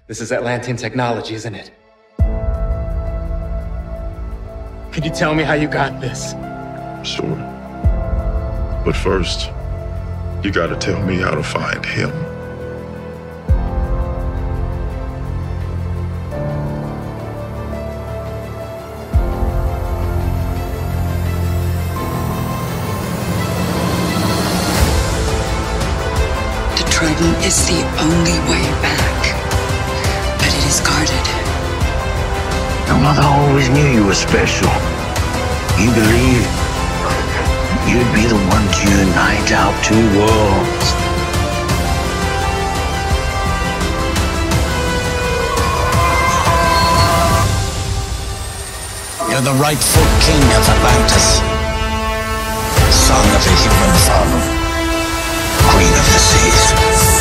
This is Atlantean technology, isn't it? Could you tell me how you got this? Sure. But first, you gotta tell me how to find him. The Trident is the only way back, but it is guarded. Your mother always knew you were special. You believed you'd be the one to unite our two worlds. You're the rightful king of Atlantis, son of a human father, queen of the seas.